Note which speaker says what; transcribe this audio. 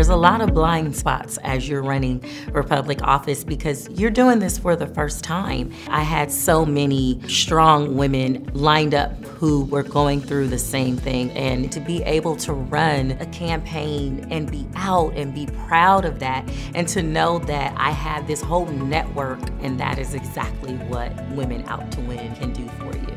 Speaker 1: there's a lot of blind spots as you're running for public office because you're doing this for the first time. I had so many strong women lined up who were going through the same thing, and to be able to run a campaign and be out and be proud of that, and to know that I have this whole network, and that is exactly what Women Out to Win can do for you.